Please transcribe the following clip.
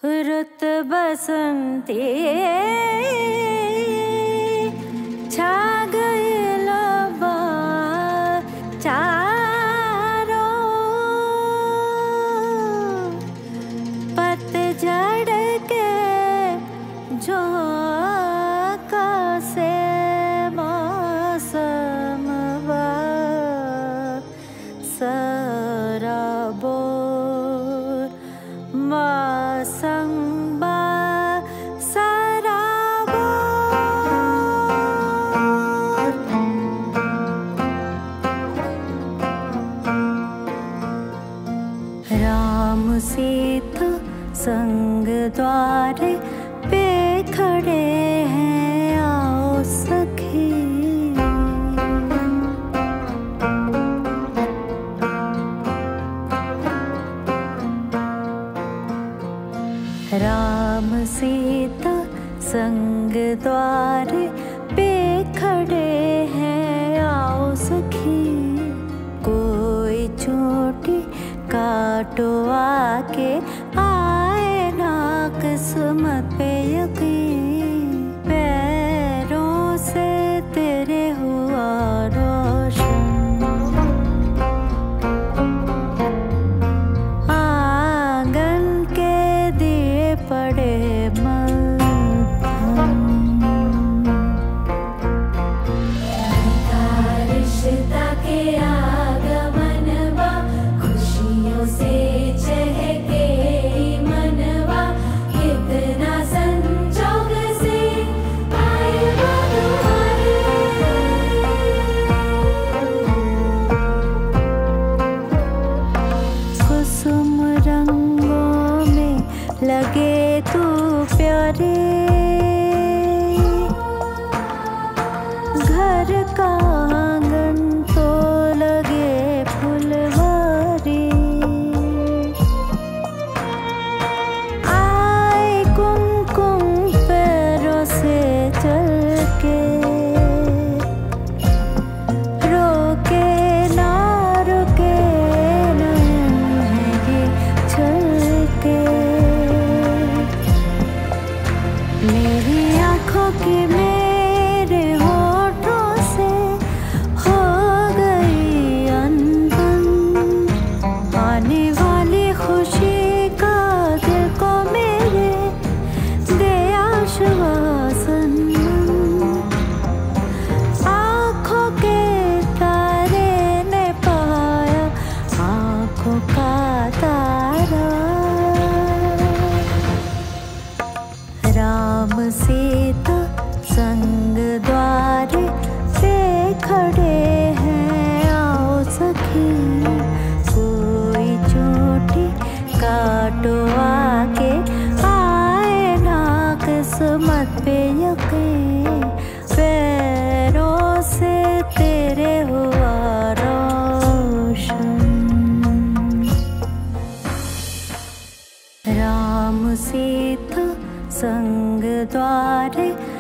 रुत बसंती छा गई लबा चारों पतझड़ के झोंका से मौसम सराबो मौसम सराबो राम सीता संग द्वारे पे खड़े हैं, आओ सखी। राम सीता संग द्वारे पे खड़े हैं, आओ सखी। कोई चोटी काटो आके, आए ना किस्मत पे यकीन। पैरों से तेरे हुआ रोशन, आंगन के दिए पड़े मलहम। रिश्ता के आगमन बा, खुशियों से चहके मनवा। कितना संजोग से आए वो तुम्हारे, कुसुम रंगों में लगे तू प्यारे। घर का आंगन तो लगे फुलवारी। आए कुमकुम पैरों से चल के, रोके ना रुके नयन है ये छलके। मेरी आँखों की मेरे होठों से हो गई अनबन। आने वाली खुशी का दिल को मेरे दे आश्वासन। आँखों के तारे ने पाया आँखों का तारा। राम सीता संग द्वारे पे खड़े हैं, आओ सखी। कोई चोटी काटो आके, आए ना किस्मत पे यकीन। पैरों से तेरे हुआ रोशन। राम सीता संग द्वारे